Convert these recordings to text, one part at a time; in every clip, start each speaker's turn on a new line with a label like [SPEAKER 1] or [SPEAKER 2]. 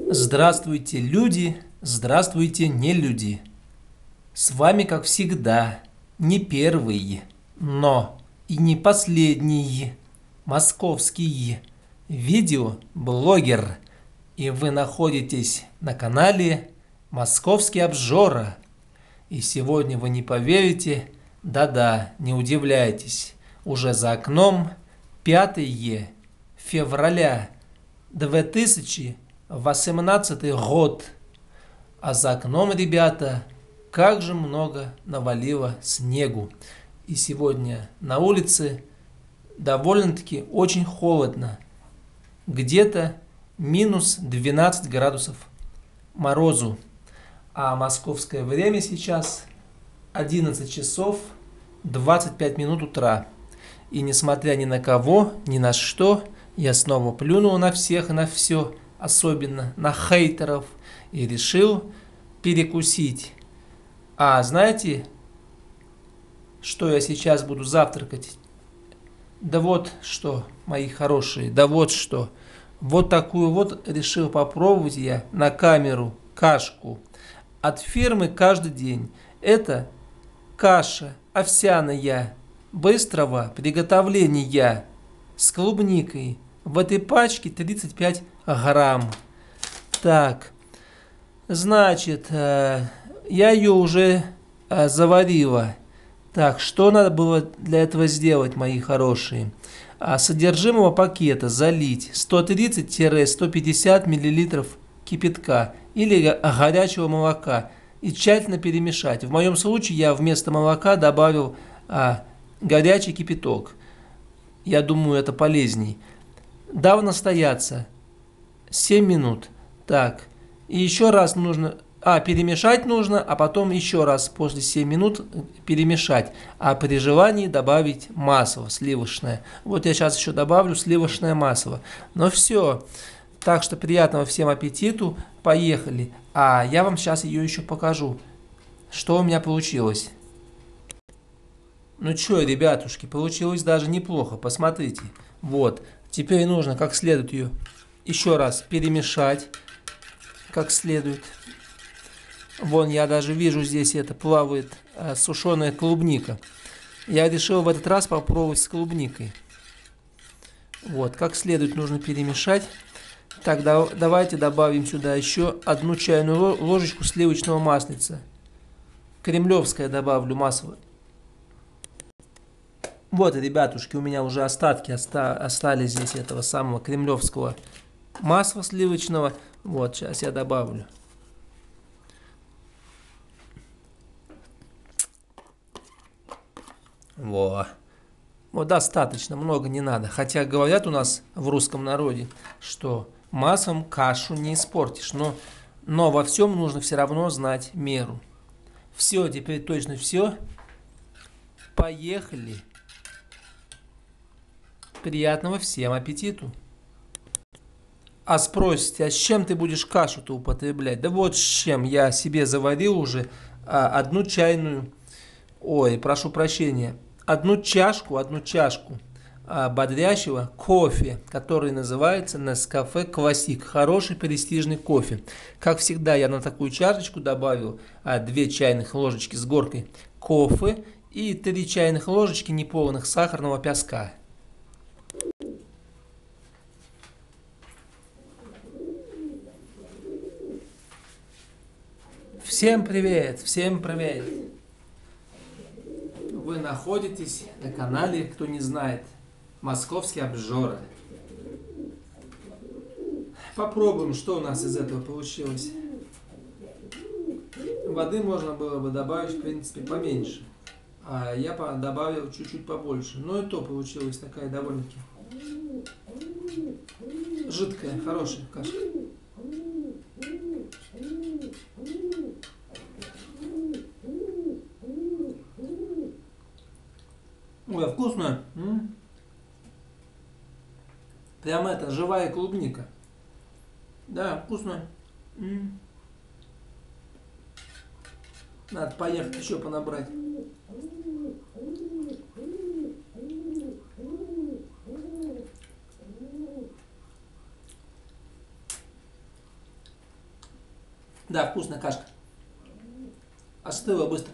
[SPEAKER 1] Здравствуйте, люди! Здравствуйте, не люди! С вами, как всегда, не первый, но и не последний московский видеоблогер. И вы находитесь на канале «Московский обжора». И сегодня вы не поверите, да-да, не удивляйтесь, уже за окном 5 февраля 2018 год. А за окном, ребята, как же много навалило снегу. И сегодня на улице довольно-таки очень холодно. Где-то минус 12 градусов морозу. А московское время сейчас 11 часов 25 минут утра. И несмотря ни на кого, ни на что, я снова плюнул на всех и на все, особенно на хейтеров, и решил перекусить. А знаете, что я сейчас буду завтракать? Да вот что, мои хорошие, да вот что. Вот такую вот решил попробовать я на камеру кашку от фирмы «Каждый день». Это каша овсяная быстрого приготовления с клубникой. В этой пачке 35 грамм. Так, значит, я ее уже заварила. Так, что надо было для этого сделать, мои хорошие? Содержимого пакета залить 130-150 мл кипятка или горячего молока и тщательно перемешать. В моем случае я вместо молока добавил горячий кипяток. Я думаю, это полезней. Дав настояться 7 минут. Так, и еще раз нужно... перемешать нужно, а потом еще раз после 7 минут перемешать. А при желании добавить масло сливочное. Вот я сейчас еще добавлю сливочное масло. Ну все. Так что приятного всем аппетиту. Поехали. А я вам сейчас ее еще покажу. Что у меня получилось. Ну что, ребятушки, получилось даже неплохо. Посмотрите. Вот. Теперь нужно как следует ее еще раз перемешать. Как следует. Вон, я даже вижу, здесь это плавает сушеная клубника. Я решил в этот раз попробовать с клубникой. Вот, как следует нужно перемешать. Так, давайте добавим сюда еще 1 чайную ложечку сливочного маслица. Кремлевское добавлю масло. Вот, ребятушки, у меня уже остатки остались здесь этого самого кремлевского масла сливочного. Вот, сейчас я добавлю. Вот достаточно, много не надо. Хотя говорят у нас в русском народе, что маслом кашу не испортишь. Но во всем нужно все равно знать меру. Все, теперь точно все. Поехали. Приятного всем аппетиту. А спросите, а с чем ты будешь кашу-то употреблять? Да вот с чем. Я себе заварил уже 1 чайную... Ой, прошу прощения. 1 чашку бодрящего кофе, который называется Nescafe Classic. Хороший престижный кофе. Как всегда, я на такую чашечку добавил 2 чайных ложечки с горкой кофе и 3 чайных ложечки неполных сахарного песка. Всем привет, всем привет. Вы находитесь на канале, кто не знает, Московский обжора. Попробуем, что у нас из этого получилось. Воды можно было бы добавить, в принципе, поменьше. А я добавил чуть-чуть побольше. Но и то получилась такая довольно-таки жидкая, хорошая каша. Ой, вкусно. Прям это, живая клубника. Да, вкусно. Надо поехать еще понабрать. Да, вкусная кашка. Остыла быстро.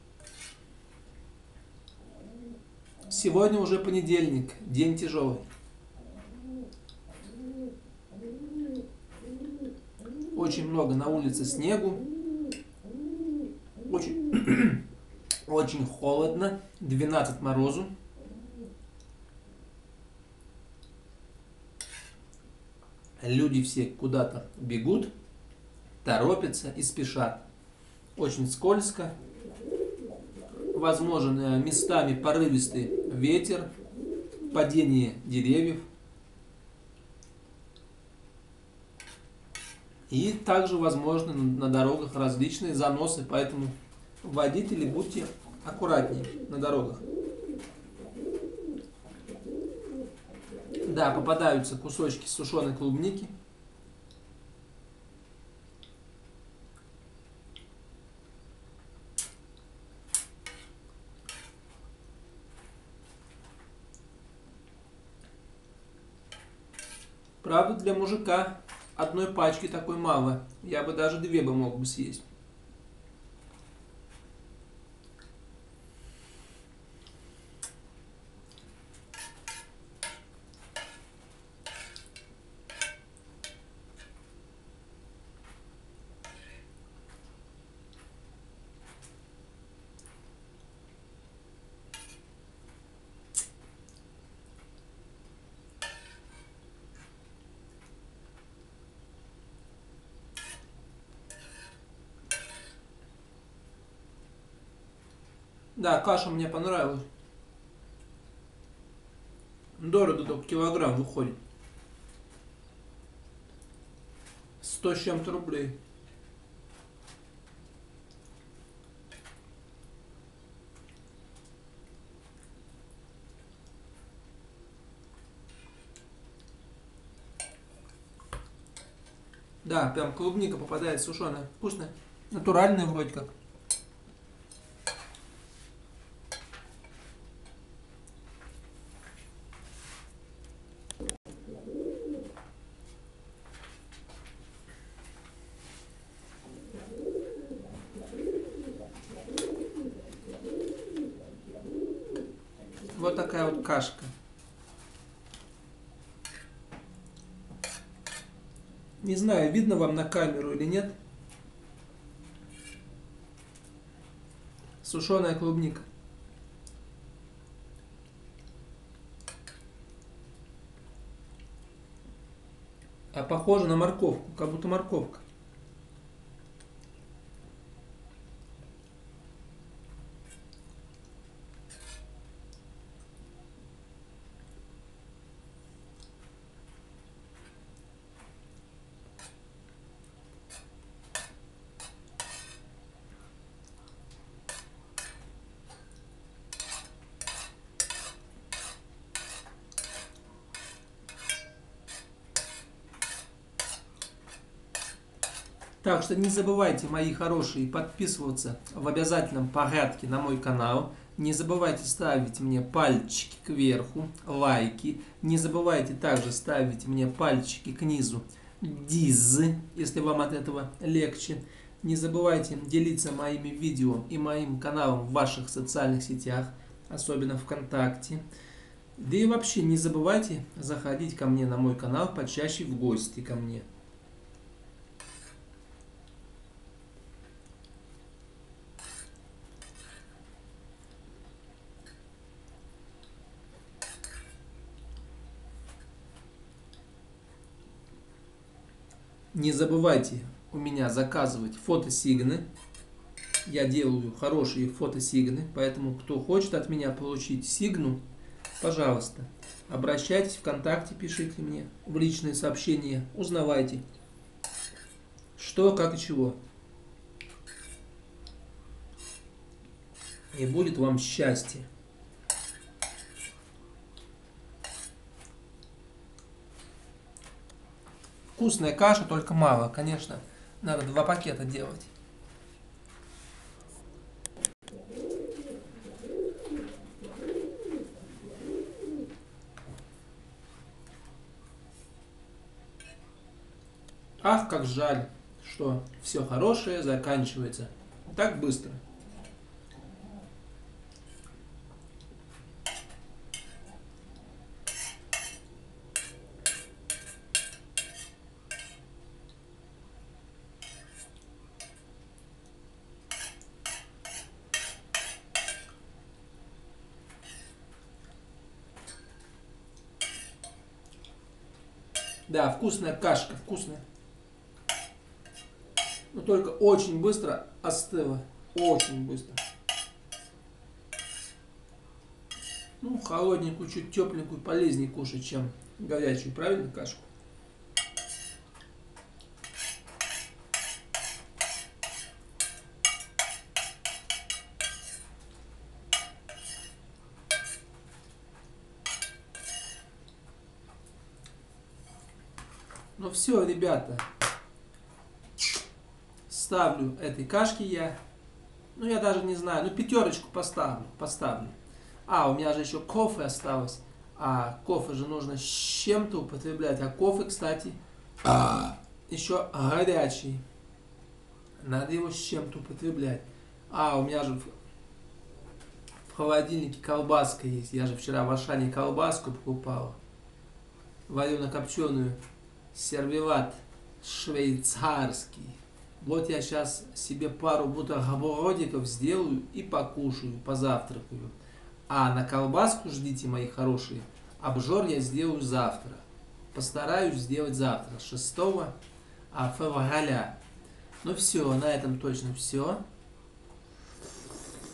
[SPEAKER 1] Сегодня уже понедельник, день тяжелый. Очень много на улице снегу. Очень, очень холодно. 12 морозу. Люди все куда-то бегут, торопятся и спешат. Очень скользко. Возможен местами порывистый ветер, падение деревьев. И также возможны на дорогах различные заносы, поэтому водители, будьте аккуратнее на дорогах. Да, попадаются кусочки сушеной клубники. Правда, для мужика одной пачки такой мало. Я бы даже две бы мог бы съесть. Да, каша мне понравилась. Дорого, только килограмм выходит. 100 с чем-то рублей. Да, прям клубника попадает сушеная. Вкусная. Натуральная вроде как. Вот такая вот кашка. Не знаю, видно вам на камеру или нет. Сушеная клубника. А похоже на морковку, как будто морковка. Так что не забывайте, мои хорошие, подписываться в обязательном порядке на мой канал. Не забывайте ставить мне пальчики кверху, лайки. Не забывайте также ставить мне пальчики к низу, диз, если вам от этого легче. Не забывайте делиться моими видео и моим каналом в ваших социальных сетях, особенно ВКонтакте. Да и вообще не забывайте заходить ко мне на мой канал почаще в гости ко мне. Не забывайте у меня заказывать фотосигны. Я делаю хорошие фотосигны, поэтому кто хочет от меня получить сигну, пожалуйста, обращайтесь ВКонтакте, пишите мне в личные сообщения, узнавайте, что, как и чего. И будет вам счастье. Вкусная каша, только мало, конечно. Надо 2 пакета делать. Ах, как жаль, что что все хорошее заканчивается так быстро. Да, вкусная кашка, вкусная. Но только очень быстро остыла. Очень быстро. Ну, холодненькую, чуть тепленькую полезнее кушать, чем горячую, правильно, кашку? Ну все, ребята. Ставлю этой кашке я. Ну, я даже не знаю. Ну, 5 поставлю. А, у меня же еще кофе осталось. А кофе же нужно с чем-то употреблять. А кофе, кстати, еще горячий. Надо его с чем-то употреблять. А, у меня же в холодильнике колбаска есть. Я же вчера в Ашане колбаску покупала. Варено-копченую. Сервелат швейцарский. Вот я сейчас себе пару бутербродиков сделаю и покушаю, позавтракаю. А на колбаску ждите, мои хорошие. Обжор я сделаю завтра. Постараюсь сделать завтра, 6 февраля. Ну все, на этом точно все.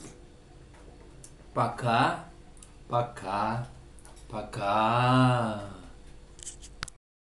[SPEAKER 1] Пока. Пока. Пока.